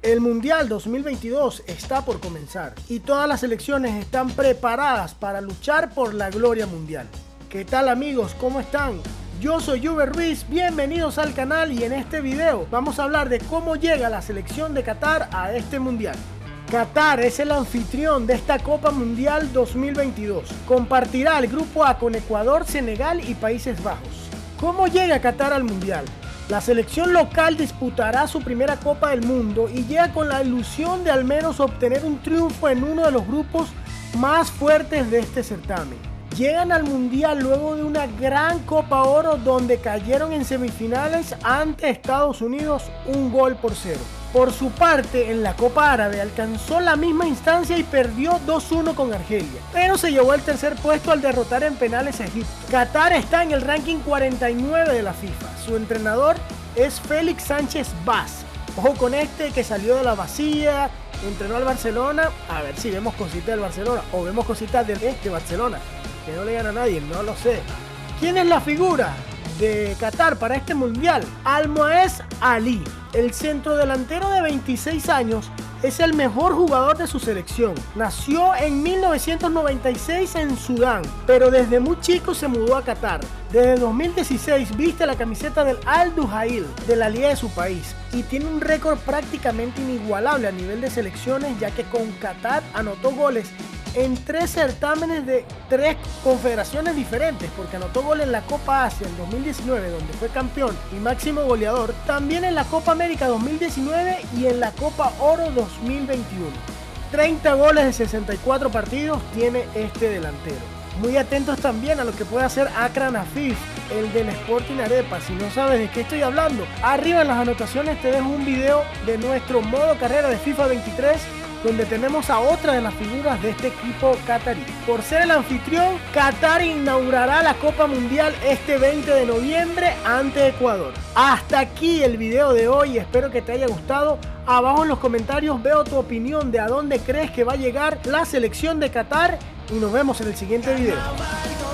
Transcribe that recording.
El Mundial 2022 está por comenzar y todas las selecciones están preparadas para luchar por la gloria mundial. ¿Qué tal amigos? ¿Cómo están? Yo soy Uber Ruiz, bienvenidos al canal y en este video vamos a hablar de cómo llega la selección de Qatar a este Mundial. Qatar es el anfitrión de esta Copa Mundial 2022. Compartirá el Grupo A con Ecuador, Senegal y Países Bajos. ¿Cómo llega Qatar al Mundial? La selección local disputará su primera Copa del Mundo y llega con la ilusión de al menos obtener un triunfo en uno de los grupos más fuertes de este certamen. Llegan al Mundial luego de una gran Copa Oro donde cayeron en semifinales ante Estados Unidos 1-0. Por su parte, en la Copa Árabe alcanzó la misma instancia y perdió 2-1 con Argelia, pero se llevó el tercer puesto al derrotar en penales a Egipto. Qatar está en el ranking 49 de la FIFA. Su entrenador es Félix Sánchez Vaz. Ojo con este que salió de la Masía, entrenó al Barcelona. A ver si vemos cositas del Barcelona o vemos cositas de este Barcelona, que no le gana a nadie, no lo sé. ¿Quién es la figura de Qatar para este mundial? Al-Moez Ali, el centrodelantero de 26 años, es el mejor jugador de su selección. Nació en 1996 en Sudán, pero desde muy chico se mudó a Qatar. Desde 2016 viste la camiseta del Al-Duhail de la liga de su país y tiene un récord prácticamente inigualable a nivel de selecciones, ya que con Qatar anotó goles en 3 certámenes de 3 confederaciones diferentes, porque anotó gol en la Copa Asia en 2019 donde fue campeón y máximo goleador, también en la Copa América 2019 y en la Copa Oro 2021. 30 goles de 64 partidos tiene este delantero. Muy atentos también a lo que puede hacer Akram Afif, el del Sporting Arepa. Si no sabes de qué estoy hablando, arriba en las anotaciones te dejo un video de nuestro modo carrera de FIFA 23 donde tenemos a otra de las figuras de este equipo catarí. Por ser el anfitrión, Qatar inaugurará la Copa Mundial este 20 de noviembre ante Ecuador. Hasta aquí el video de hoy, espero que te haya gustado. Abajo en los comentarios veo tu opinión de a dónde crees que va a llegar la selección de Qatar y nos vemos en el siguiente video.